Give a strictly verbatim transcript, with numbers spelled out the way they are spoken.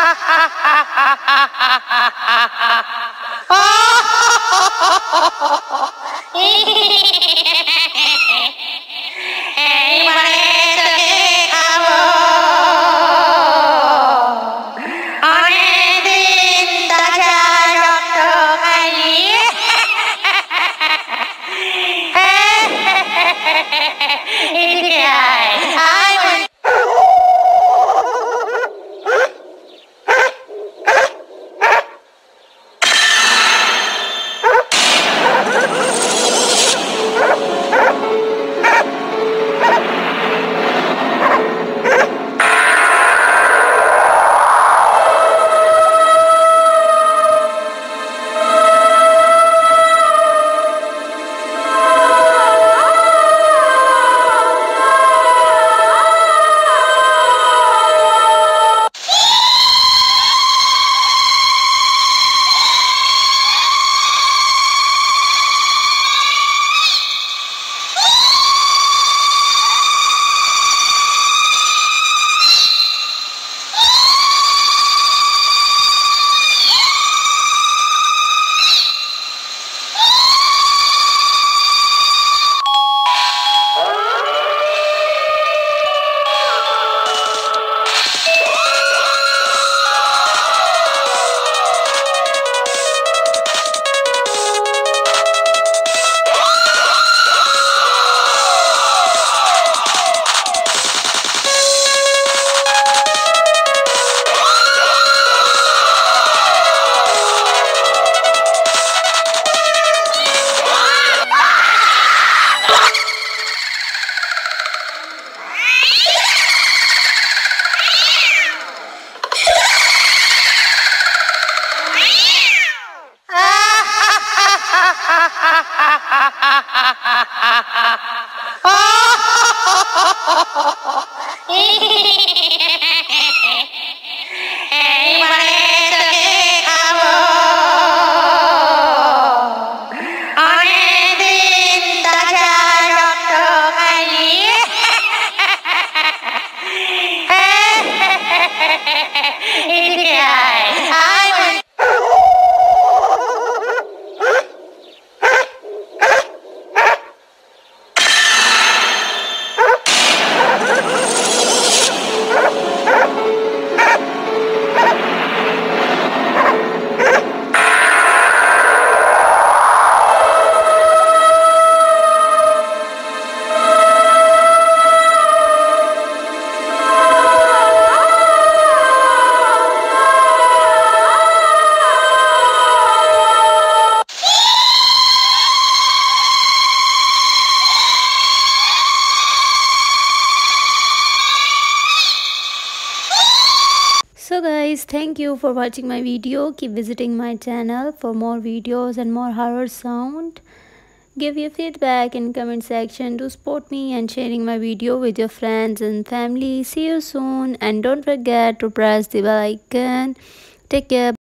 So guys, thank you for watching my video. Keep visiting my channel for more videos and more horror sound. Give your feedback in comment section. Do support me and sharing my video with your friends and family. See you soon and don't forget to press the bell icon. Take care.